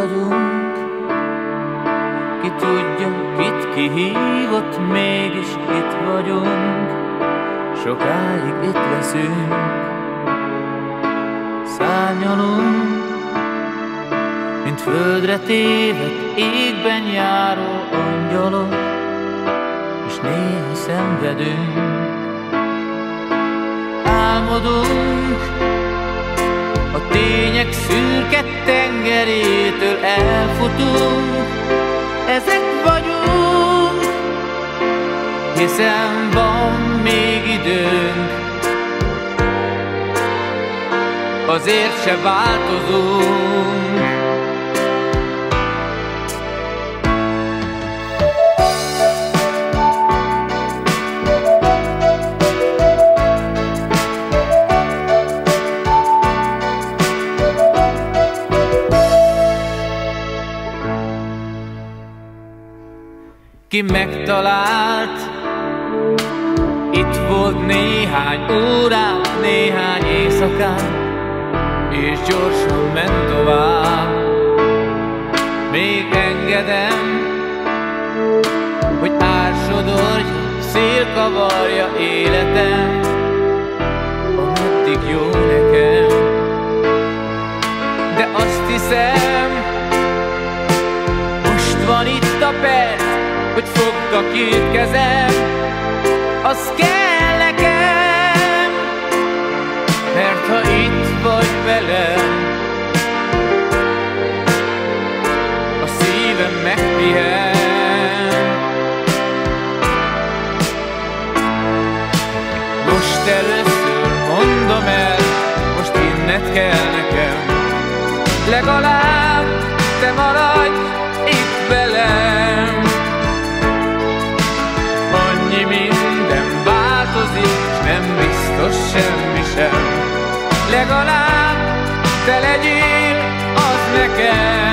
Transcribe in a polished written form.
vagyunk. Ki tudja, kit kihívott, mégis itt vagyunk. Sokáig itt leszünk, szárnyalunk, mint földre tévedt, égben járó angyalok, és néha szenvedünk. Álmodunk, a tények szürke tengerétől elfutunk. Ezek vagyunk, hiszen van még időnk, azért se változunk. Ki megtalált, itt volt néhány órát, néhány éjszakát, és gyorsan ment tovább. Még engedem, hogy ársodorj, szél kavarja életem, ameddig jó nekem. De azt hiszem, most van itt a perc, hogy fogd a két kezem, az kell nekem, mert ha itt vagy velem, a szívem megpihen. Most először mondom el, most innent kell nekem, legalább te maradj itt velem. Minden változik, s nem biztos semmi sem. Legalább te legyél az nekem.